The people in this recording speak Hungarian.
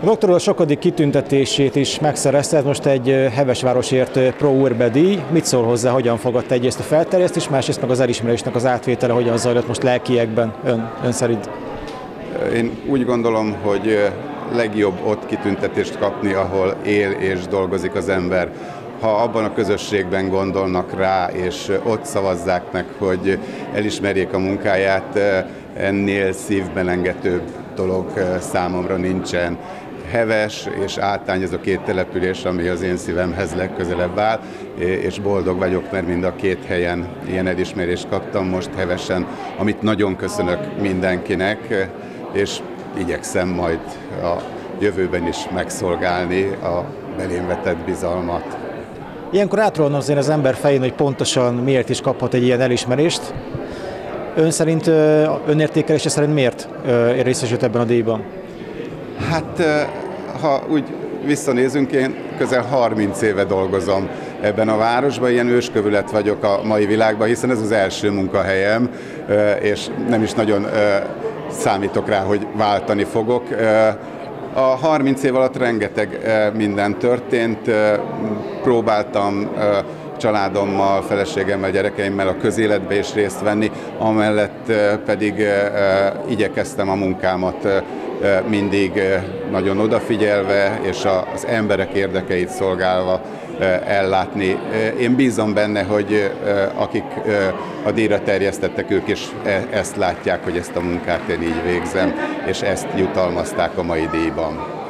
A doktor úr a sokadik kitüntetését is megszerezte, ez most egy Hevesvárosért Pro Urbe díj. Mit szól hozzá, hogyan fogadta egyrészt a felterjesztés, másrészt meg az elismerésnek az átvétele, hogyan zajlott most lelkiekben ön szerint? Én úgy gondolom, hogy legjobb ott kitüntetést kapni, ahol él és dolgozik az ember. Ha abban a közösségben gondolnak rá, és ott szavazzák meg, hogy elismerjék a munkáját, ennél szívbelengetőbb dolog számomra nincsen. Heves és Átány ez a két település, ami az én szívemhez legközelebb áll, és boldog vagyok, mert mind a két helyen ilyen elismerést kaptam most Hevesen, amit nagyon köszönök mindenkinek, és igyekszem majd a jövőben is megszolgálni a belém vetett bizalmat. Ilyenkor átrohanna azért az ember fején, hogy pontosan miért is kaphat egy ilyen elismerést. Ön szerint, önértékelése szerint miért részesült ebben a díjban? Hát, ha úgy visszanézünk, én közel 30 éve dolgozom ebben a városban, ilyen őskövület vagyok a mai világban, hiszen ez az első munkahelyem, és nem is nagyon számítok rá, hogy váltani fogok. A 30 év alatt rengeteg minden történt, próbáltam családommal, feleségemmel, gyerekeimmel a közéletbe is részt venni, amellett pedig igyekeztem a munkámat mindig nagyon odafigyelve és az emberek érdekeit szolgálva ellátni. Én bízom benne, hogy akik a díjra terjesztettek, ők is ezt látják, hogy ezt a munkát én így végzem, és ezt jutalmazták a mai díjban.